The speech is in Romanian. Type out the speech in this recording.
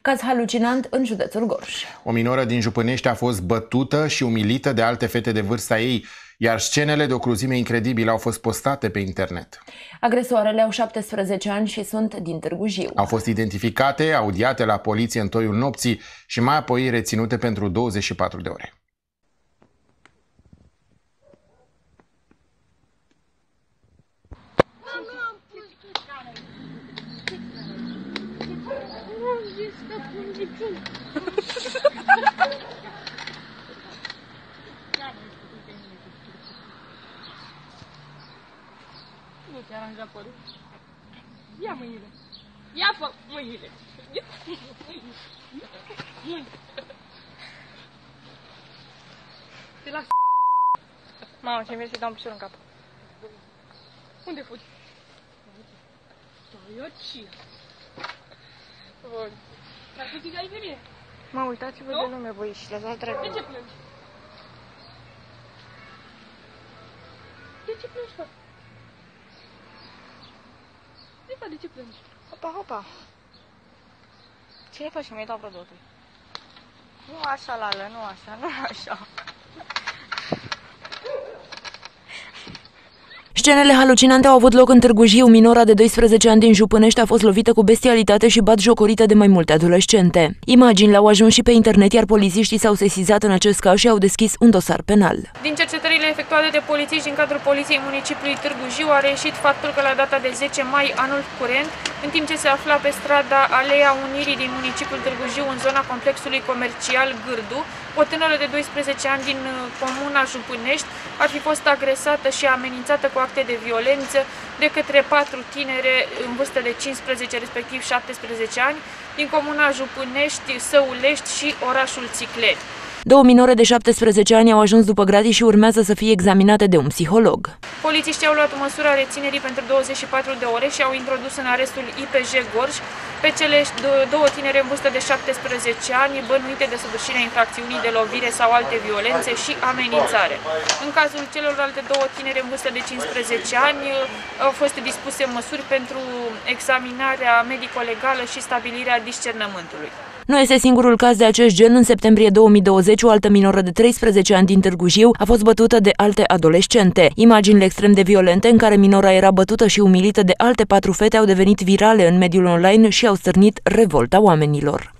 Caz halucinant în județul Gorj. O minoră din Jupânești a fost bătută și umilită de alte fete de vârsta ei, iar scenele de o cruzime incredibilă au fost postate pe internet. Agresoarele au 17 ani și sunt din Târgu Jiu. Au fost identificate, audiate la poliție în toiul nopții și mai apoi reținute pentru 24 de ore. Nu te aranja părul. Ia mâinile. Ia fă mâinile. Te las. Mamă, ce-mi vine să-i dau un picior în cap. Unde fugi? Stai aici. Dar tu ți aici de mine? Mă, uitați-vă de lume, voi, și le-ați dat dracu. De ce plângi? De ce plângi, fă? De ce plângi? Hopa, hopa. Ce faci? Mi-ai dat vreo două. Nu așa, Lală, nu așa, nu așa. Scenele halucinante au avut loc în Târgu Jiu. Minora de 12 ani din Jupânești a fost lovită cu bestialitate și batjocorită de mai multe adolescente. Imaginile au ajuns și pe internet, iar polițiștii s-au sesizat în acest caz și au deschis un dosar penal. Din cercetările efectuate de polițiști din cadrul Poliției Municipiului Târgu Jiu a reieșit faptul că la data de 10 mai anul curent, în timp ce se afla pe strada Aleea Unirii din municipiul Târgu Jiu, în zona complexului comercial Gârdu, o tânără de 12 ani din comuna Jupânești ar fi fost agresată și amenințată cu acte de violență de către 4 tinere în vârstă de 15, respectiv 17 ani, din comuna Jupânești, Săulești și orașul Țicleni. Două minore de 17 ani au ajuns după gratii și urmează să fie examinate de un psiholog. Polițiștii au luat măsura reținerii pentru 24 de ore și au introdus în arestul IPJ Gorj pe cele două tinere în vârstă de 17 ani bănuite de săvârșirea infracțiunii de lovire sau alte violențe și amenințare. În cazul celorlalte două tinere în vârstă de 15 ani au fost dispuse măsuri pentru examinarea medico-legală și stabilirea discernământului. Nu este singurul caz de acest gen. În septembrie 2020, o altă minoră de 13 ani din Târgu Jiu a fost bătută de alte adolescente. Imaginile extrem de violente în care minora era bătută și umilită de alte 4 fete au devenit virale în mediul online și au stârnit revolta oamenilor.